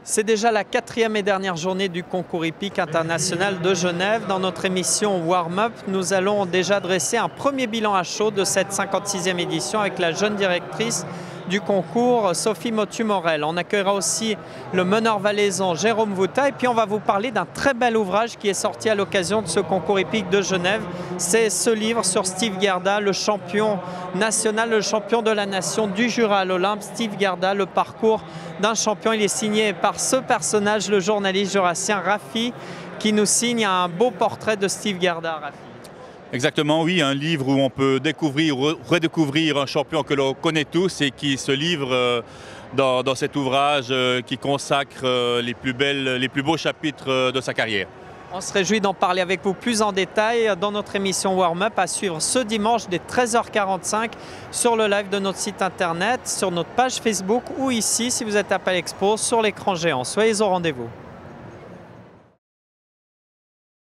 C'est déjà la 4e et dernière journée du concours hippique international de Genève. Dans notre émission Warm-up, nous allons déjà dresser un premier bilan à chaud de cette 56e édition avec la jeune directrice du concours, Sophie Motu-Morel. On accueillera aussi le meneur valaisan Jérôme Vouta et puis on va vous parler d'un très bel ouvrage qui est sorti à l'occasion de ce concours hippique de Genève. C'est ce livre sur Steve Gerda, le champion national, le champion de la nation du Jura à l'Olympe. Steve Gerda, le parcours d'un champion. Il est signé par ce personnage, le journaliste jurassien Rafi, qui nous signe un beau portrait de Steve Gerda. Rafi. Exactement, oui, un livre où on peut découvrir, redécouvrir un champion que l'on connaît tous et qui se livre dans cet ouvrage qui consacre les plus beaux chapitres de sa carrière. On se réjouit d'en parler avec vous plus en détail dans notre émission Warm-up à suivre ce dimanche dès 13h45 sur le live de notre site internet, sur notre page Facebook ou ici si vous êtes à Palexpo sur l'écran géant. Soyez au rendez-vous.